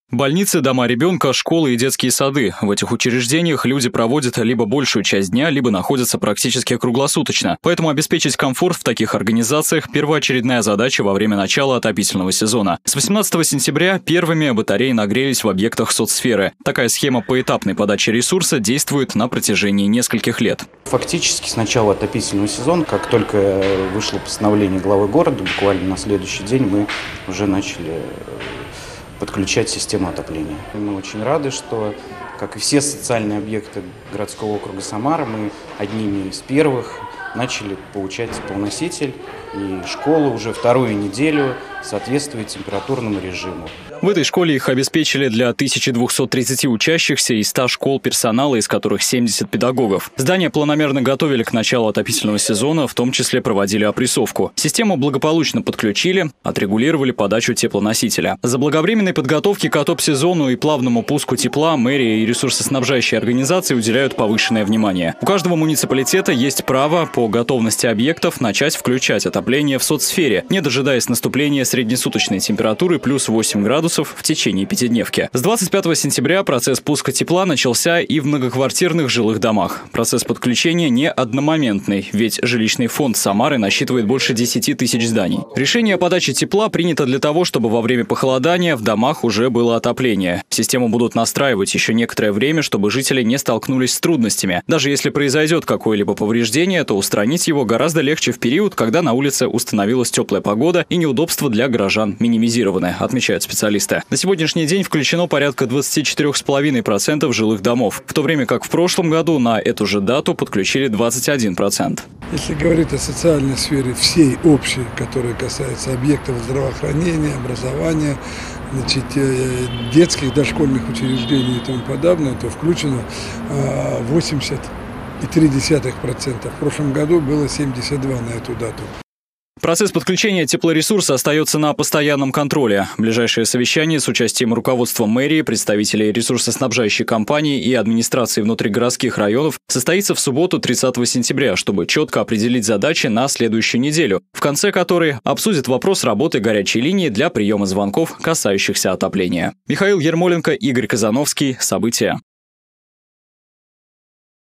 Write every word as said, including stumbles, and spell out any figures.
Больницы, дома ребенка, школы и детские сады. В этих учреждениях люди проводят либо большую часть дня, либо находятся практически круглосуточно. Поэтому обеспечить комфорт в таких организациях – первоочередная задача во время начала отопительного сезона. С восемнадцатого сентября первыми батареи нагрелись в объектах соцсферы. Такая схема поэтапной подачи ресурса действует на протяжении нескольких лет. Фактически с начала отопительного сезона, как только вышло постановление главы города, буквально на следующий день мы уже начали подключать систему отопления. И мы очень рады, что, как и все социальные объекты городского округа Самара, мы одними из первых начали получать теплоноситель, и школа уже вторую неделю соответствует температурному режиму. В этой школе их обеспечили для тысячи двухсот тридцати учащихся и ста школ персонала, из которых семьдесят педагогов. Здание планомерно готовили к началу отопительного сезона, в том числе проводили опрессовку. Систему благополучно подключили, отрегулировали подачу теплоносителя. За благовременной подготовки к отоп-сезону и плавному пуску тепла мэрия и ресурсоснабжающие организации уделяют повышенное внимание. У каждого муниципалитета есть право по готовности объектов начать включать отопление в соцсфере, не дожидаясь наступления среднесуточной температуры плюс восемь градусов в течение пятидневки. С двадцать пятого сентября процесс пуска тепла начался и в многоквартирных жилых домах. Процесс подключения не одномоментный, ведь жилищный фонд Самары насчитывает больше десяти тысяч зданий. Решение о подаче тепла принято для того, чтобы во время похолодания в домах уже было отопление. Систему будут настраивать еще некоторое время, чтобы жители не столкнулись с трудностями. Даже если произойдет какое-либо повреждение, то устранить его гораздо легче в период, когда на улице установилась теплая погода и неудобства для горожан минимизированы, отмечают специалисты. На сегодняшний день включено порядка двадцати четырёх с половиной процентов жилых домов, в то время как в прошлом году на эту же дату подключили двадцать один процент. Если говорить о социальной сфере всей общей, которая касается объектов здравоохранения, образования, значит, детских, дошкольных учреждений и тому подобное, то включено восемьдесят целых три десятых процента. В прошлом году было семьдесят два процента на эту дату. Процесс подключения теплоресурса остается на постоянном контроле. Ближайшее совещание с участием руководства мэрии, представителей ресурсоснабжающей компании и администрации внутригородских районов состоится в субботу тридцатого сентября, чтобы четко определить задачи на следующую неделю, в конце которой обсудят вопрос работы горячей линии для приема звонков, касающихся отопления. Михаил Ермоленко, Игорь Казановский. События.